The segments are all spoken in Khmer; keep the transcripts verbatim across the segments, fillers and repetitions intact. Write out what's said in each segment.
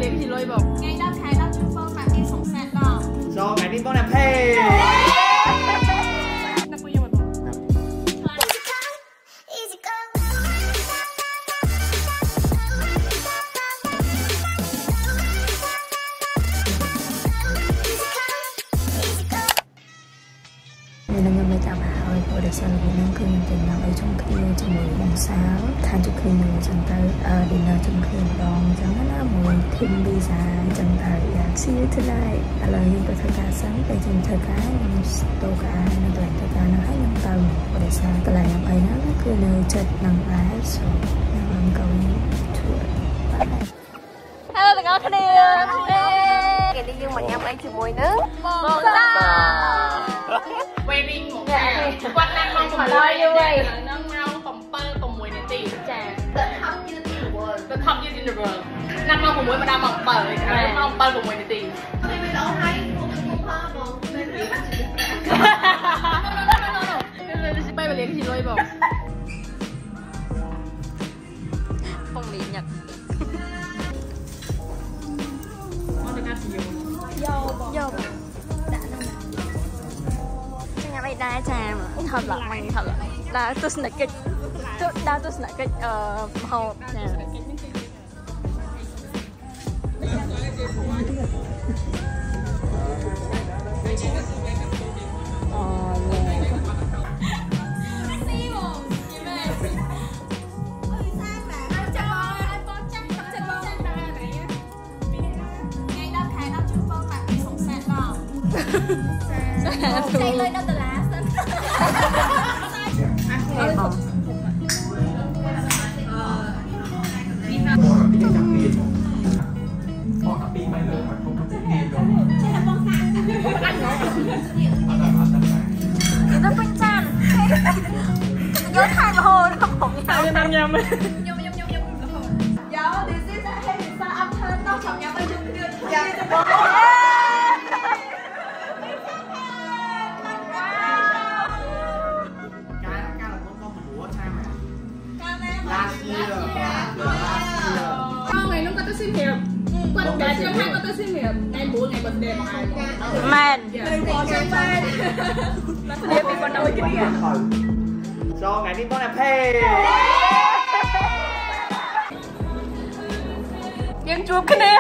เลี้ยงที่ลอยบอกไงด้านท้ายด้านจุดเป้าหมายที่สองแสนบาท so ngày đi bóng đẹp hey นักปุยยังหมดบอก nên nhân bây giờ bà ơi tôi được xem là năng cư mình tình nào ở trong khi trong mùi bóng sáng than chụp khi mình chẳng tới đi nơi trong khi đòn chẳng là mùi thêm đi ra chẳng tới see you tonight là những cái thời ca sáng để trong thời cá nhưng tô cả nó toàn thời ca nó hết năm tầng và để sao tôi lại năm ấy nó cứ nơi chật nằm lá số năm năm cầu chuột hello tất cả các bạn cái đi dương mà nhắm ấy chỉ mùi nữa bóng ra wedding một ngày quan năng mong một mùi đây là nâng mong phòng pơ phòng mùi này tiền trà the top unit in the world the top unit in the world năng mong một mùi mà đang mong pơ này mong pơ phòng mùi này tiền thì mình đâu hay một cái cung hoa mà nên bị bắt chỉ nên sẽ bay vào liền thì lôi vào phong lý nhật ngon được ăn nhiều dâu dâu nhà mày đa trà mà thật là mày thật là đa tôi xin cái đa tôi xin cái ờ hầu nè Say lên đâu từ lá xin em bông nó quanh chan nhớ thay mà hồ nó không sao cho năm nhầm nhầm nhầm nhầm nhầm dạ thì sẽ sẽ hay thì sao âm thanh tao chồng nhầm ở chung kia con này nó có tới xin hiệp quan đại cho hai có tới xin hiệp ngày buổi ngày bình đẹp man đừng bỏ cho man đẹp bị con đôi kia so ngày đi bóng đẹp hey យើងជួបគ្នា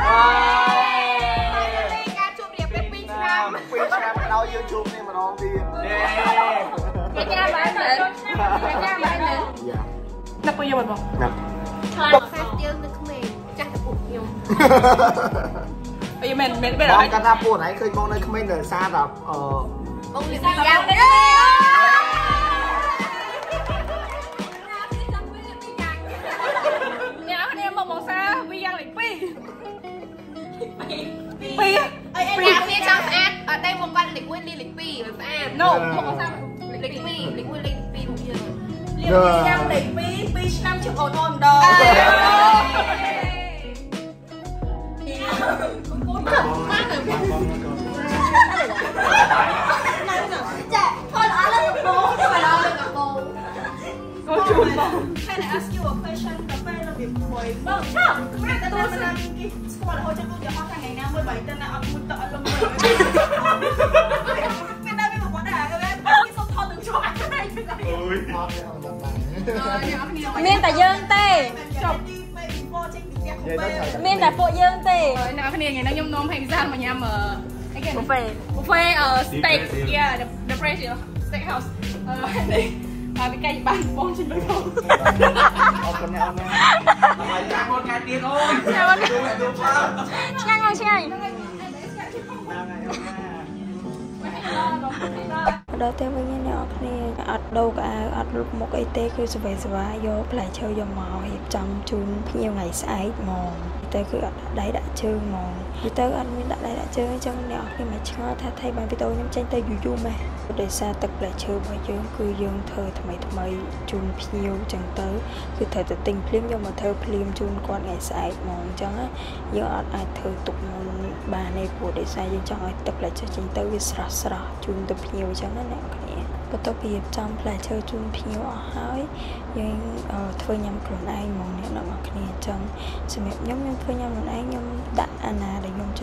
ហើយការជួបរៀបពេលពីរឆ្នាំពីរឆ្នាំដល់យើងជួបនេះម្ដងទៀតគេចាំបានមើលគេចាំបានមើលណាពុយយកមកបងណាខ្លាំងសាច់យើងនៅក្មេងចាស់តែពួកខ្ញុំអីមែនមែនមែនបងគាត់ថាពួកឯងឃើញបងនៅក្មេងនៅសារតែអឺបងលីយ៉ាងនេះពីអីអីអ្នកមានចង់ស្អាតអត់តែមកគាត់លេខមួយលេខពីរស្អាត no មកគាត់ថាលេខពីរលេខមួយលេខពីរមកយើងលេខឆ្នាំលេខពីរពីរឆ្នាំជិះអូនអូនម្ដងមកទៅចាthôi ở lên bố chứ mà lo lên gặp bố cô chú bố can I ask you a question កាហ្វេរបៀបមួយបងឆោតតែទៅស្នាមគេស្គាល់រហូតចាំទៅយកថ្ងៃណាមួយបាយទៅណាអត់មួយទៅអត់លំមួយមានតែមានមកដែរគេគេសុំថតនឹងជួបអត់ដែរអូយមានតែយើងទេចប់មានតែពួកយើងទេអ្នកគ្នាថ្ងៃនេះខ្ញុំនាំផេងសាមកញ៉ាំអីគេ buffet buffet steak yeah the the fresh steak house នេះហើយវាកាយបានបងជិះមកផងអរគុណអ្នកអូនហើយចាំមកកាយទៀតអូនឆ្ងាញ់ហើយឆ្ងាញ់ដល់ទៅវិញអ្នកគ្នាអត់ដូរកៅអត់លុបមុខអីទេគឺសវេសវាយកផ្លែឈើយកមករៀបចំជូនភ្ញៀវថ្ងៃស្អែកហ្មងទៅគឺអត់ដាក់ដៃដាក់ជើងហ្មងទៅអត់មានដាក់ដៃដាក់ជើងអញ្ចឹងអ្នកគ្នាមកឆ្ងល់ថាថៃបានវីដេអូខ្ញុំចេញទៅយូរយូរម៉េះដោយសារទឹកផ្លែឈើរបស់យើងគឺយើងធ្វើថ្មីថ្មីជូនភ្ញៀវអញ្ចឹងទៅគឺត្រូវតែទិញភ្លាមយកមកធ្វើភ្លាមជូនគាត់ថ្ងៃស្អែកហ្មងអញ្ចឹងយើងអត់អាចធ្វើទុកមុនបានទេព្រោះដោយសារយើងចង់ឲ្យទឹកផ្លែឈើចេញទៅវាស្រស់ស្រស់ជូនទៅភ្ញៀវអញ្ចឹងណាអ្នកគ្នាបន្ទាប់ពីរៀបចំផ្លែឈើជូនភ្ញៀវអស់ហើយយើងធ្វើញ៉ាំខ្លួនឯងហ្មងអ្នកនរគ្នាអញ្ចឹងសម្រាប់ខ្ញុំខ្ញុំធ្វើញ៉ាំខ្លួនឯងខ្ញុំ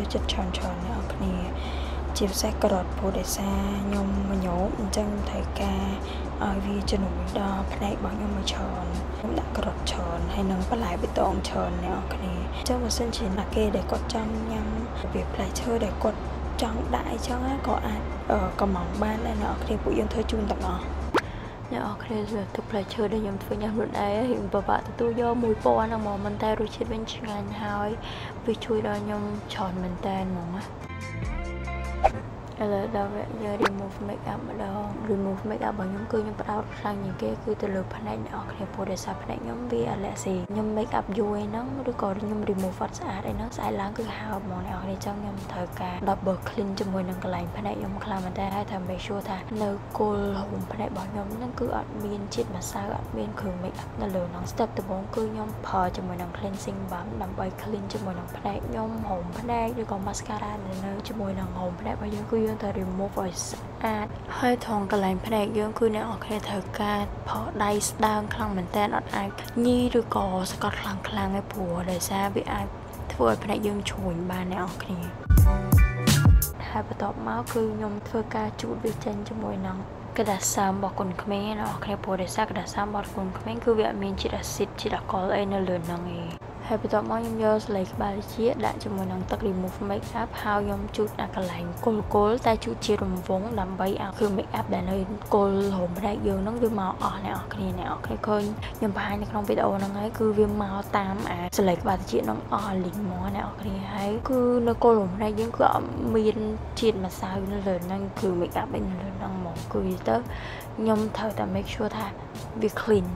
ចិត្តច្រើនច្រើនអ្នកគ្នាជាពិសេសក្រត់ពោធិសាខ្ញុំមកញោមអញ្ចឹងត្រូវការឲ្យវាជំនួយដល់ផ្នែករបស់ខ្ញុំមកច្រើនខ្ញុំដាក់ក្រត់ច្រើនហើយនឹងបន្លែបៃតងច្រើនអ្នកគ្នាអញ្ចឹងបើសិនជាអ្នកគេដែលគាត់ចង់ញ៉ាំវាផ្លែឈើដែលគាត់ចង់ដាក់អញ្ចឹងក៏អាចកំងបានដែរអ្នកគ្នាពួកយើងធ្វើជូនទាំងអស់អ្នកអរគ្នាសម្រាប់ទឹកផ្លែឈើដែលខ្ញុំធ្វើញ៉ាំខ្លួនឯងខ្ញុំពិបាកទទួលយកមួយពណ៌ហ្នឹងមកមិនតែរសជាតិវិញឆ្ងាញ់ហើយវាជួយដល់ខ្ញុំច្រើនមែនតើហ្មងណាឥឡូវដល់វគ្គយើង remove makeup ម្ដង remove makeup របស់ខ្ញុំគឺខ្ញុំផ្ដោតខ្លាំងជាងគេគឺទៅលើផ្នែកអ្នកនរគ្នាព្រោះដោយសារផ្នែកខ្ញុំវាអាឡែស៊ីខ្ញុំ make up យូរឯហ្នឹងឬក៏ខ្ញុំ remove អត់ស្អាតឯហ្នឹងស្អែកឡើងគឺហើបហ្មងអ្នកនរគ្នាចឹងខ្ញុំត្រូវការ double clean ជាមួយនឹងកន្លែងផ្នែកខ្ញុំខ្លាំងមែនតើហើយថា make sure ថានៅគល់ហុំផ្នែករបស់ខ្ញុំហ្នឹងគឺអត់មានជាតិម្សៅអត់មានគ្រឿង make up នៅលើហ្នឹង step ដំបូងគឺខ្ញុំប្រើជាមួយនឹង cleansing balm ដើម្បី clean ជាមួយនឹងផ្នែកខ្ញុំហុំផ្នែកឬក៏ mascara នៅជាមួយនឹងហុំផ្នែករបស់យើងគឺយើងត្រូវ remove ឲ្យស្អាតហើយថងកន្លែងផ្នែកយើងគឺអ្នកនរគ្នាត្រូវការផលដៃស្ដើងខ្លាំងមែនតើអត់អាចញីឬក៏ស្កត់ខ្លាំងខ្លាំងឯព្រោះដោយសារវាអាចធ្វើឲ្យផ្នែកយើងឈ្ងុយបានអ្នកនរគ្នាហើយបន្ទាប់មកគឺខ្ញុំធ្វើការជូតវាចេញជាមួយនឹងกระดาษសាមរបស់គុនក្មេងអ្នកនរគ្នាព្រោះដោយសារกระดาษសាមរបស់គុនក្មេងគឺវាអត់មានជាតិអាស៊ីតជាតិអាល់កុលអីនៅលើហ្នឹងឯងហើយបន្ទាប់មកខ្ញុំយកស្លេកក្បាលជាដាក់ជាមួយនឹងទឹក remove makeup ហើយខ្ញុំជូតអាកន្លែងគល់គល់តែជូតជារង្វង់ដើម្បីឲ្យគឺ makeup ដែលនៅគល់ហុំផ្នែកយើងហ្នឹងវាមកអស់អ្នកនរគ្នាអ្នកនរគ្នាឃើញខ្ញុំបង្ហាញនៅក្នុងវីដេអូហ្នឹងហើយគឺវាមកតាមអាស្លេកក្បាលជាហ្នឹងអស់លីងមកអ្នកនរគ្នាហើយគឺនៅគល់ហុំផ្នែកយើងគឺអត់មានជាតិម្សៅនៅលើហ្នឹងគឺ makeup ឯនៅលើហ្នឹងហ្មងគឺទៅខ្ញុំត្រូវតែ make sure ថាវា clean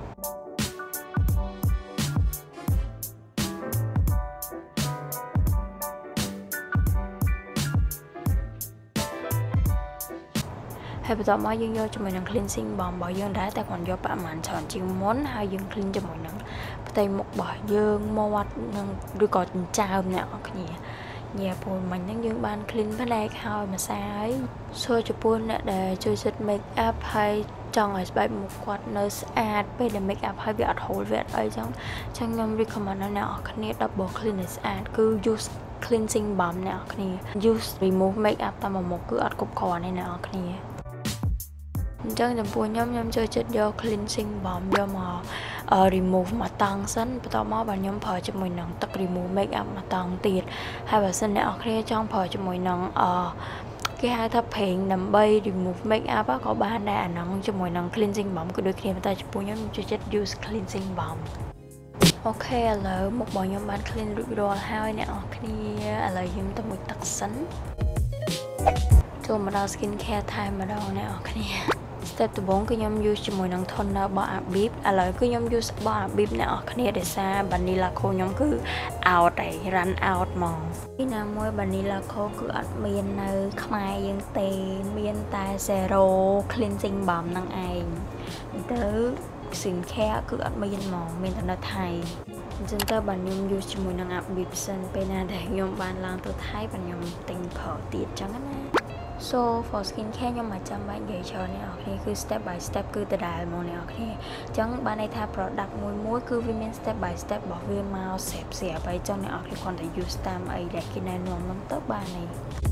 ហើយបន្ទាប់មកយើងយកជាមួយនឹង cleansing balm របស់យើងដែរតែគាត់យកប្រមាណច្រើនជាងមុនហើយយើង clean ជាមួយនឹងផ្ទៃមុខរបស់យើងមាត់នឹងឬក៏ចិញ្ចើមអ្នកនរគ្នាញ៉ែព្រោះមិញហ្នឹងយើងបាន clean ផ្នែកហើយម្សៅហើយសួរចំពោះអ្នកដែលជួយសិត make up ហើយចង់ឲ្យស្បែកមុខគាត់នៅស្អាតពេលដែល make up ហើយវាអត់ហូរវាអត់អីចឹងចឹងខ្ញុំ recommend ឲ្យអ្នកនរគ្នា double clean ឲ្យស្អាតគឺ use cleansing balm អ្នកនរគ្នា use remove make up តាមមុខគឺអត់គ្រប់គ្រាន់ទេអ្នកនរគ្នាអញ្ចឹងចំពោះខ្ញុំខ្ញុំចូលចិត្តយក cleansing balm យកមក remove មកតង់សិនបន្ទាប់មកបាទខ្ញុំប្រើជាមួយនឹងទឹក remove make up មកតង់ទៀតហើយបើសិនអ្នកនរគ្នាចង់ប្រើជាមួយនឹងអគេហៅថាប្រេងដើម្បី remove make up ក៏បានដែរអាហ្នឹងជាមួយនឹង cleansing balm គឺដូចគ្នាតែចំពោះខ្ញុំចូលចិត្ត use cleansing balm អូខេឥឡូវមុខរបស់ខ្ញុំបាន clean រួចរាល់ហើយអ្នកនរគ្នាឥឡូវយើងទៅមួយទឹកសិនចូលមកដល់ skin care ថែមម្ដងអ្នកនរគ្នាstep ដំបូងគឺខ្ញុំ use ជាមួយនឹង toner របស់ Abib ឥឡូវគឺខ្ញុំ use របស់ Abib អ្នកនរគ្នាដោយសារ vanilla co ខ្ញុំគឺ out ហើយ run out ហ្មងពីណាមួយ vanilla co គឺអត់មាននៅខ្មែរយើងទេមានតែ zero cleansing balm ហ្នឹងឯងទៅ skin care គឺអត់មានហ្មងមានតែនៅថៃអញ្ចឹងទៅបាទខ្ញុំ use ជាមួយនឹង Abib សិនពេលណាដែលខ្ញុំបានឡើងទៅថៃបាទខ្ញុំទិញប្រើទៀតអញ្ចឹងណាSo for skin care ខ្ញុំមិនចាំបាច់និយាយច្រើនអ្នកនរគ្នាគឺ step by step គឺដដែលហ្មងអ្នកនរគ្នាអញ្ចឹងបានន័យថា product មួយមួយគឺវាមាន step by step របស់វាមកស្រាប់ស្រាប់ហើយអញ្ចឹងអ្នកនរគ្នាគ្រាន់តែ use តាមអីដែលគេណែនាំហ្នឹងទៅបានហើយ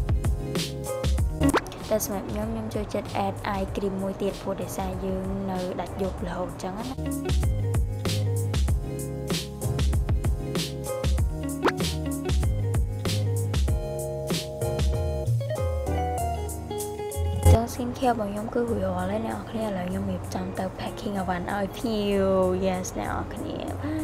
តែសម្រាប់ខ្ញុំខ្ញុំចូលចិត្ត add eye cream មួយទៀតព្រោះដោយសារយើងនៅដាច់យប់រហូតអញ្ចឹងណាskin care របស់ខ្ញុំគឺរួចរាល់ហើយអ្នកនរគ្នាឥឡូវខ្ញុំរៀបចំទៅ packing អវ៉ាន់ឲ្យភ្ញៀវ yes អ្នកនរគ្នា